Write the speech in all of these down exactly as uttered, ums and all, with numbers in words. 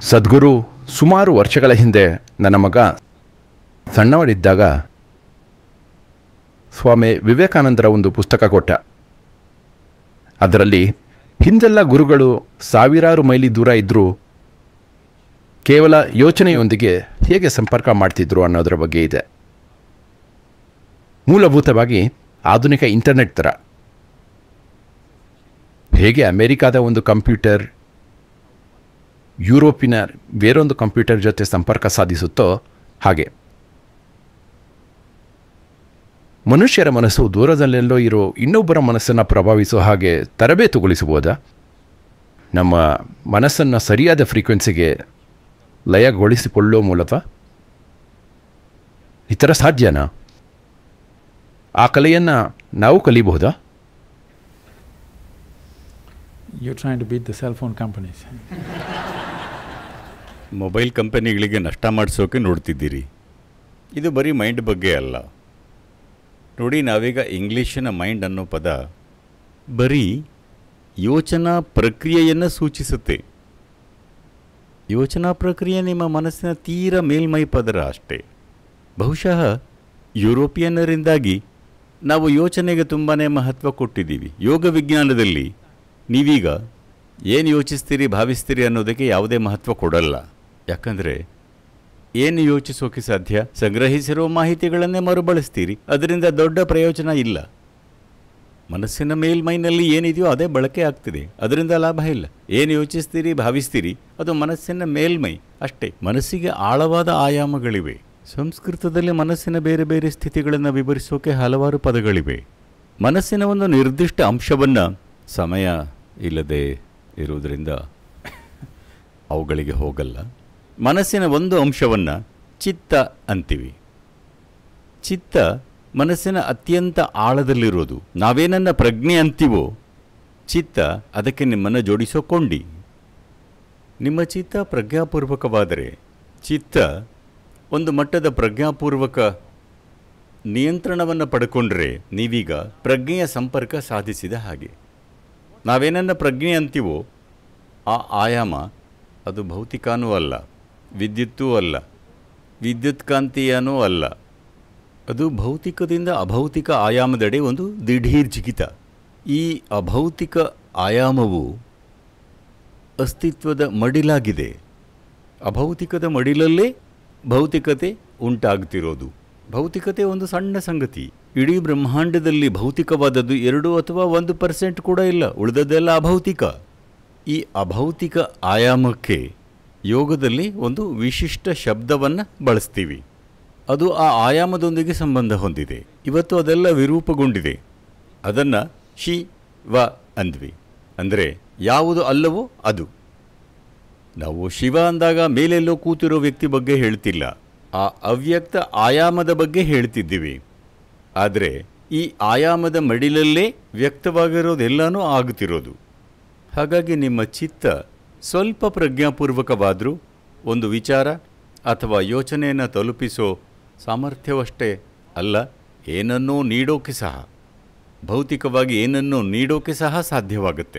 ಸದ್ಗುರು ಸುಮಾರು ವರ್ಷಗಳ ಹಿಂದೆ ನನ್ನ ಮಗ ಸಣ್ಣವರಿದ್ದಾಗ ಸ್ವಾಮಿ ವಿವೇಕಾನಂದರ ಒಂದು ಪುಸ್ತಕ ಕೊಟ್ಟ. ಅದರಲ್ಲಿ ಹಿಂದೆಲ್ಲ ಗುರುಗಳು ಸಾವಿರಾರು ಮೈಲಿ ದೂರ ಇದ್ದರೂ ಕೇವಲ ಯೋಚನೆಯೊಂದಿಗೆ ಹೇಗೆ ಸಂಪರ್ಕ ಮಾಡ್ತಿದ್ರು ಅನ್ನೋದರ ಬಗ್ಗೆ ಇದೆ. ಮೂಲಭೂತವಾಗಿ ಆಧುನಿಕ ಇಂಟರ್ನೆಟ್ ಥರ. ಹೇಗೆ ಅಮೆರಿಕಾದ ಒಂದು ಕಂಪ್ಯೂಟರ್ ಯುರೋಪಿನ ಬೇರೊಂದು ಕಂಪ್ಯೂಟರ್ ಜೊತೆ ಸಂಪರ್ಕ ಸಾಧಿಸುತ್ತೋ ಹಾಗೆ ಮನುಷ್ಯರ ಮನಸ್ಸು ದೂರದಲ್ಲೆಲ್ಲೋ ಇರೋ ಇನ್ನೊಬ್ಬರ ಮನಸ್ಸನ್ನು ಪ್ರಭಾವಿಸೋ ಹಾಗೆ ತರಬೇತುಗೊಳಿಸಬಹುದಾ? ನಮ್ಮ ಮನಸ್ಸನ್ನು ಸರಿಯಾದ ಫ್ರೀಕ್ವೆನ್ಸಿಗೆ ಲಯಗೊಳಿಸಿಕೊಳ್ಳೋ ಮೂಲಕ ಈ ಥರ ಸಾಧ್ಯನಾ? ಆ ಕಲೆಯನ್ನು ನಾವು ಕಲಿಬಹುದಾ? You're trying to beat the cell phone companies. Mobile ಕಂಪನಿಗಳಿಗೆ ನಷ್ಟ ಮಾಡಿಸೋಕೆ ನೋಡ್ತಿದ್ದೀರಿ. ಇದು ಬರೀ ಮೈಂಡ್ ಬಗ್ಗೆ ಅಲ್ಲ ನೋಡಿ. ನಾವೀಗ ಇಂಗ್ಲೀಷಿನ ಮೈಂಡ್ ಅನ್ನೋ ಪದ ಬರೀ ಯೋಚನಾ ಪ್ರಕ್ರಿಯೆಯನ್ನು ಸೂಚಿಸುತ್ತೆ. ಯೋಚನಾ ಪ್ರಕ್ರಿಯೆ ನಿಮ್ಮ ಮನಸ್ಸಿನ ತೀರ ಮೇಲ್ಮೈ ಪದರ ಅಷ್ಟೇ. ಬಹುಶಃ ಯುರೋಪಿಯನ್ನರಿಂದಾಗಿ ನಾವು ಯೋಚನೆಗೆ ತುಂಬಾ ಮಹತ್ವ ಕೊಟ್ಟಿದ್ದೀವಿ. ಯೋಗ ವಿಜ್ಞಾನದಲ್ಲಿ ನೀವೀಗ ಏನು ಯೋಚಿಸ್ತೀರಿ ಭಾವಿಸ್ತೀರಿ ಅನ್ನೋದಕ್ಕೆ ಯಾವುದೇ ಮಹತ್ವ ಕೊಡಲ್ಲ. ಯಾಕಂದರೆ ಏನು ಯೋಚಿಸೋಕೆ ಸಾಧ್ಯ? ಸಂಗ್ರಹಿಸಿರೋ ಮಾಹಿತಿಗಳನ್ನೇ ಮರುಬಳಸ್ತೀರಿ. ಅದರಿಂದ ದೊಡ್ಡ ಪ್ರಯೋಜನ ಇಲ್ಲ. ಮನಸ್ಸಿನ ಮೇಲ್ಮೈನಲ್ಲಿ ಏನಿದೆಯೋ ಅದೇ ಬಳಕೆ ಆಗ್ತಿದೆ. ಅದರಿಂದ ಲಾಭ ಇಲ್ಲ. ಏನು ಯೋಚಿಸ್ತೀರಿ ಭಾವಿಸ್ತೀರಿ ಅದು ಮನಸ್ಸಿನ ಮೇಲ್ಮೈ ಅಷ್ಟೇ. ಮನಸ್ಸಿಗೆ ಆಳವಾದ ಆಯಾಮಗಳಿವೆ. ಸಂಸ್ಕೃತದಲ್ಲಿ ಮನಸ್ಸಿನ ಬೇರೆ ಬೇರೆ ಸ್ಥಿತಿಗಳನ್ನು ವಿವರಿಸೋಕೆ ಹಲವಾರು ಪದಗಳಿವೆ. ಮನಸ್ಸಿನ ಒಂದು ನಿರ್ದಿಷ್ಟ ಅಂಶವನ್ನು ಸಮಯ ಇಲ್ಲದೆ ಇರುವುದರಿಂದ ಅವುಗಳಿಗೆ ಹೋಗಲ್ಲ. ಮನಸ್ಸಿನ ಒಂದು ಅಂಶವನ್ನು ಚಿತ್ತ ಅಂತೀವಿ. ಚಿತ್ತ ಮನಸ್ಸಿನ ಅತ್ಯಂತ ಆಳದಲ್ಲಿರೋದು. ನಾವೇನನ್ನ ಪ್ರಜ್ಞೆ ಅಂತೀವೋ ಚಿತ್ತ ಅದಕ್ಕೆ ನಿಮ್ಮನ್ನು ಜೋಡಿಸೋ ಕೊಂಡಿ. ನಿಮ್ಮ ಚಿತ್ತ ಪ್ರಜ್ಞಾಪೂರ್ವಕವಾದರೆ ಚಿತ್ತ ಒಂದು ಮಟ್ಟದ ಪ್ರಜ್ಞಾಪೂರ್ವಕ ನಿಯಂತ್ರಣವನ್ನು ಪಡ್ಕೊಂಡ್ರೆ ನೀವೀಗ ಪ್ರಜ್ಞೆಯ ಸಂಪರ್ಕ ಸಾಧಿಸಿದ ಹಾಗೆ. ನಾವೇನನ್ನ ಪ್ರಜ್ಞೆ ಅಂತೀವೋ ಆ ಆಯಾಮ ಅದು ಭೌತಿಕನೂ ಅಲ್ಲ, ವಿದ್ಯುತ್ತೂ ಅಲ್ಲ, ವಿದ್ಯುತ್ ಕಾಂತೀಯನೂ ಅಲ್ಲ. ಅದು ಭೌತಿಕದಿಂದ ಅಭೌತಿಕ ಆಯಾಮದೆಡೆ ಒಂದು ದಿಢೀರ್ ಜಿಗಿತ. ಈ ಅಭೌತಿಕ ಆಯಾಮವು ಅಸ್ತಿತ್ವದ ಮಡಿಲಾಗಿದೆ. ಅಭೌತಿಕದ ಮಡಿಲಲ್ಲೇ ಭೌತಿಕತೆ ಉಂಟಾಗ್ತಿರೋದು. ಭೌತಿಕತೆ ಒಂದು ಸಣ್ಣ ಸಂಗತಿ. ಇಡೀ ಬ್ರಹ್ಮಾಂಡದಲ್ಲಿ ಭೌತಿಕವಾದದ್ದು ಎರಡು ಅಥವಾ ಒಂದು ಪರ್ಸೆಂಟ್ ಕೂಡ ಇಲ್ಲ. ಉಳಿದದ್ದೆಲ್ಲ ಅಭೌತಿಕ. ಈ ಅಭೌತಿಕ ಆಯಾಮಕ್ಕೆ ಯೋಗದಲ್ಲಿ ಒಂದು ವಿಶಿಷ್ಟ ಶಬ್ದವನ್ನು ಬಳಸ್ತೀವಿ. ಅದು ಆ ಆಯಾಮದೊಂದಿಗೆ ಸಂಬಂಧ ಹೊಂದಿದೆ. ಇವತ್ತು ಅದೆಲ್ಲ ವಿರೂಪಗೊಂಡಿದೆ. ಅದನ್ನು ಶಿ ವ ಅಂದ್ವಿ. ಅಂದರೆ ಯಾವುದು ಅಲ್ಲವೋ ಅದು. ನಾವು ಶಿವ ಅಂದಾಗ ಮೇಲೆಲ್ಲೋ ಕೂತಿರೋ ವ್ಯಕ್ತಿ ಬಗ್ಗೆ ಹೇಳ್ತಿಲ್ಲ, ಆ ಅವ್ಯಕ್ತ ಆಯಾಮದ ಬಗ್ಗೆ ಹೇಳ್ತಿದ್ದೀವಿ. ಆದರೆ ಈ ಆಯಾಮದ ಮಡಿಲಲ್ಲೇ ವ್ಯಕ್ತವಾಗಿರೋದೆಲ್ಲನೂ ಆಗುತ್ತಿರೋದು. ಹಾಗಾಗಿ ನಿಮ್ಮ ಚಿತ್ತ ಸ್ವಲ್ಪ ಪ್ರಜ್ಞಾಪೂರ್ವಕವಾದರೂ ಒಂದು ವಿಚಾರ ಅಥವಾ ಯೋಚನೆಯನ್ನು ತಲುಪಿಸೋ ಸಾಮರ್ಥ್ಯವಷ್ಟೇ ಅಲ್ಲ, ಏನನ್ನೋ ನೀಡೋಕೆ ಸಹ, ಭೌತಿಕವಾಗಿ ಏನನ್ನೋ ನೀಡೋಕೆ ಸಹ ಸಾಧ್ಯವಾಗುತ್ತೆ.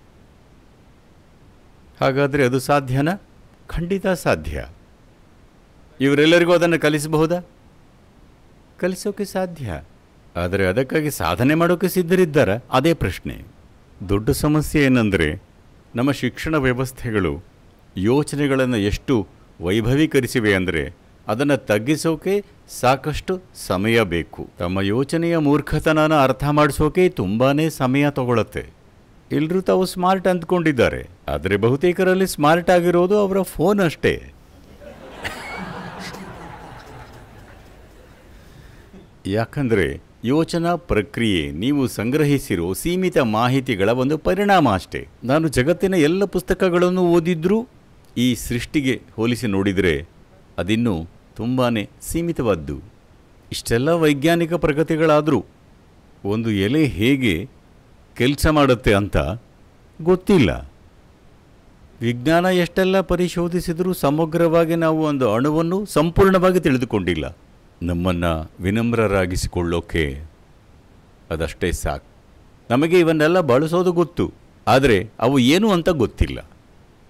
ಹಾಗಾದರೆ ಅದು ಸಾಧ್ಯನಾ? ಖಂಡಿತ ಸಾಧ್ಯ. ಇವರೆಲ್ಲರಿಗೂ ಅದನ್ನು ಕಲಿಸಬಹುದಾ? ಕಲಿಸೋಕೆ ಸಾಧ್ಯ. ಆದರೆ ಅದಕ್ಕಾಗಿ ಸಾಧನೆ ಮಾಡೋಕ್ಕೆ ಸಿದ್ಧರಿದ್ದಾರಾ? ಅದೇ ಪ್ರಶ್ನೆ. ದೊಡ್ಡ ಸಮಸ್ಯೆ ಏನಂದರೆ ನಮ್ಮ ಶಿಕ್ಷಣ ವ್ಯವಸ್ಥೆಗಳು ಯೋಚನೆಗಳನ್ನು ಎಷ್ಟು ವೈಭವೀಕರಿಸಿವೆ ಅಂದರೆ ಅದನ್ನು ತಗ್ಗಿಸೋಕೆ ಸಾಕಷ್ಟು ಸಮಯ ಬೇಕು. ತಮ್ಮ ಯೋಚನೆಯ ಮೂರ್ಖತನನ ಅರ್ಥ ಮಾಡಿಸೋಕೆ ತುಂಬಾ ಸಮಯ ತಗೊಳುತ್ತೆ. ಎಲ್ಲರೂ ತಾವು ಸ್ಮಾರ್ಟ್ ಅಂದ್ಕೊಂಡಿದ್ದಾರೆ, ಆದರೆ ಬಹುತೇಕರಲ್ಲಿ ಸ್ಮಾರ್ಟ್ ಆಗಿರೋದು ಅವರ ಫೋನ್ ಅಷ್ಟೇ. ಯಾಕಂದರೆ ಯೋಚನಾ ಪ್ರಕ್ರಿಯೆ ನೀವು ಸಂಗ್ರಹಿಸಿರೋ ಸೀಮಿತ ಮಾಹಿತಿಗಳ ಒಂದು ಪರಿಣಾಮ ಅಷ್ಟೇ. ನಾನು ಜಗತ್ತಿನ ಎಲ್ಲ ಪುಸ್ತಕಗಳನ್ನು ಓದಿದ್ರೂ ಈ ಸೃಷ್ಟಿಗೆ ಹೋಲಿಸಿ ನೋಡಿದರೆ ಅದಿನ್ನೂ ತುಂಬಾ ಸೀಮಿತವಾದ್ದು. ಇಷ್ಟೆಲ್ಲ ವೈಜ್ಞಾನಿಕ ಪ್ರಗತಿಗಳಾದರೂ ಒಂದು ಎಲೆ ಹೇಗೆ ಕೆಲಸ ಮಾಡುತ್ತೆ ಅಂತ ಗೊತ್ತಿಲ್ಲ. ವಿಜ್ಞಾನ ಎಷ್ಟೆಲ್ಲ ಪರಿಶೋಧಿಸಿದರೂ ಸಮಗ್ರವಾಗಿ ನಾವು ಒಂದು ಅಣುವನ್ನು ಸಂಪೂರ್ಣವಾಗಿ ತಿಳಿದುಕೊಂಡಿಲ್ಲ. ನಮ್ಮನ್ನು ವಿನಮ್ರರಾಗಿಸಿಕೊಳ್ಳೋಕೆ ಅದಷ್ಟೇ ಸಾಕು. ನಮಗೆ ಇವನ್ನೆಲ್ಲ ಬಳಸೋದು ಗೊತ್ತು, ಆದರೆ ಅವು ಏನು ಅಂತ ಗೊತ್ತಿಲ್ಲ.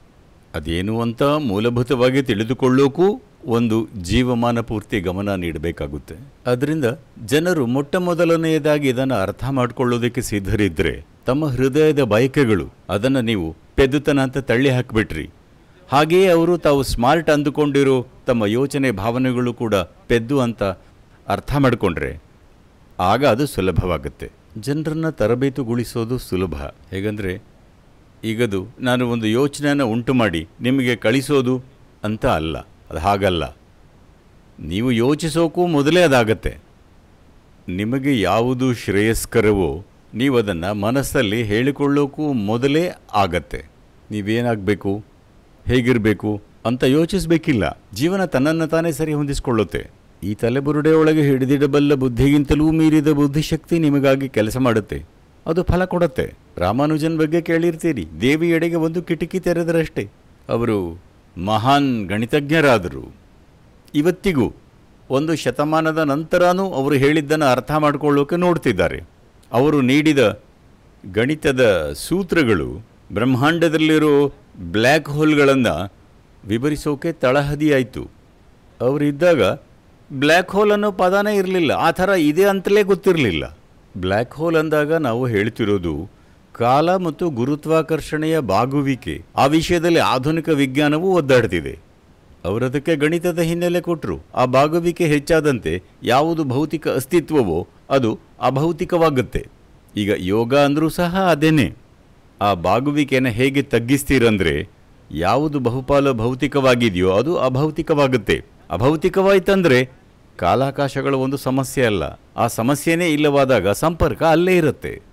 ಅದೇನು ಅಂತ ಮೂಲಭೂತವಾಗಿ ತಿಳಿದುಕೊಳ್ಳೋಕ್ಕೂ ಒಂದು ಜೀವಮಾನ ಪೂರ್ತಿ ಗಮನ ನೀಡಬೇಕಾಗುತ್ತೆ. ಅದರಿಂದ ಜನರು ಮೊಟ್ಟ ಮೊದಲನೆಯದಾಗಿ ಇದನ್ನು ಅರ್ಥ ಮಾಡ್ಕೊಳ್ಳೋದಕ್ಕೆ ಸಿದ್ಧರಿದ್ದರೆ ತಮ್ಮ ಹೃದಯದ ಬಯಕೆಗಳು ಅದನ್ನು ನೀವು ಪೆದ್ದುತನ ಅಂತ ತಳ್ಳಿ ಹಾಕಿಬಿಟ್ರಿ. ಹಾಗೆಯೇ ಅವರು ತಾವು ಸ್ಮಾರ್ಟ್ ಅಂದುಕೊಂಡಿರೋ ತಮ್ಮ ಯೋಚನೆ ಭಾವನೆಗಳು ಕೂಡ ಪೆದ್ದು ಅಂತ ಅರ್ಥ ಮಾಡಿಕೊಂಡ್ರೆ ಆಗ ಅದು ಸುಲಭವಾಗುತ್ತೆ. ಜನರನ್ನು ತರಬೇತುಗೊಳಿಸೋದು ಸುಲಭ. ಹೇಗಂದರೆ ಈಗದು ನಾನು ಒಂದು ಯೋಚನೆಯನ್ನು ಉಂಟು ಮಾಡಿ ನಿಮಗೆ ಕಳಿಸೋದು ಅಂತ ಅಲ್ಲ, ಅದು ಹಾಗಲ್ಲ. ನೀವು ಯೋಚಿಸೋಕ್ಕೂ ಮೊದಲೇ ಅದಾಗತ್ತೆ. ನಿಮಗೆ ಯಾವುದು ಶ್ರೇಯಸ್ಕರವೋ ನೀವು ಅದನ್ನು ಮನಸ್ಸಲ್ಲಿ ಹೇಳಿಕೊಳ್ಳೋಕ್ಕೂ ಮೊದಲೇ ಆಗತ್ತೆ. ನೀವೇನಾಗಬೇಕು, ಹೇಗಿರಬೇಕು ಅಂತ ಯೋಚಿಸಬೇಕಿಲ್ಲ. ಜೀವನ ತನ್ನನ್ನು ತಾನೇ ಸರಿ ಹೊಂದಿಸ್ಕೊಳ್ಳುತ್ತೆ. ಈ ತಲೆಬುರುಡೆಯೊಳಗೆ ಹಿಡಿದಿಡಬಲ್ಲ ಬುದ್ಧಿಗಿಂತಲೂ ಮೀರಿದ ಬುದ್ಧಿಶಕ್ತಿ ನಿಮಗಾಗಿ ಕೆಲಸ ಮಾಡುತ್ತೆ. ಅದು ಫಲ ಕೊಡುತ್ತೆ. ರಾಮಾನುಜನ್ ಬಗ್ಗೆ ಕೇಳಿರ್ತೀರಿ. ದೇವಿಯೆಡೆಗೆ ಒಂದು ಕಿಟಕಿ ತೆರೆದರಷ್ಟೇ ಅವರು ಮಹಾನ್ ಗಣಿತಜ್ಞರಾದರು. ಇವತ್ತಿಗೂ ಒಂದು ಶತಮಾನದ ನಂತರನೂ ಅವರು ಹೇಳಿದ್ದನ್ನು ಅರ್ಥ ಮಾಡಿಕೊಳ್ಳೋಕೆ ನೋಡ್ತಿದ್ದಾರೆ. ಅವರು ನೀಡಿದ ಗಣಿತದ ಸೂತ್ರಗಳು ಬ್ರಹ್ಮಾಂಡದಲ್ಲಿರೋ ಬ್ಲ್ಯಾಕ್ ಹೋಲ್ಗಳನ್ನು ವಿವರಿಸೋಕೆ ತಳಹದಿಯಾಯಿತು. ಅವರಿದ್ದಾಗ ಬ್ಲ್ಯಾಕ್ ಹೋಲ್ ಅನ್ನೋ ಪದನೇ ಇರಲಿಲ್ಲ. ಆ ಥರ ಇದೆ ಅಂತಲೇ ಗೊತ್ತಿರಲಿಲ್ಲ. ಬ್ಲ್ಯಾಕ್ ಹೋಲ್ ಅಂದಾಗ ನಾವು ಹೇಳ್ತಿರೋದು ಕಾಲ ಮತ್ತು ಗುರುತ್ವಾಕರ್ಷಣೆಯ ಬಾಗುವಿಕೆ. ಆ ವಿಷಯದಲ್ಲಿ ಆಧುನಿಕ ವಿಜ್ಞಾನವೂ ಒದ್ದಾಡ್ತಿದೆ. ಅವರದಕ್ಕೆ ಗಣಿತದ ಹಿನ್ನೆಲೆ ಕೊಟ್ಟರು. ಆ ಬಾಗುವಿಕೆ ಹೆಚ್ಚಾದಂತೆ ಯಾವುದು ಭೌತಿಕ ಅಸ್ತಿತ್ವವೋ ಅದು ಅಭೌತಿಕವಾಗುತ್ತೆ. ಈಗ ಯೋಗ ಅಂದರೂ ಸಹ ಅದೇನೇ. ಆ ಬಾಗುವಿಕೆಯನ್ನು ಹೇಗೆ ತಗ್ಗಿಸ್ತೀರಂದರೆ ಯಾವುದು ಬಹುಪಾಲು ಭೌತಿಕವಾಗಿದೆಯೋ ಅದು ಅಭೌತಿಕವಾಗುತ್ತೆ. ಅಭೌತಿಕವಾಯ್ತಂದರೆ ಕಾಲಾಕಾಶಗಳ ಒಂದು ಸಮಸ್ಯೆ ಅಲ್ಲ. ಆ ಸಮಸ್ಯೆನೇ ಇಲ್ಲವಾದಾಗ ಸಂಪರ್ಕ ಅಲ್ಲೇ ಇರುತ್ತೆ.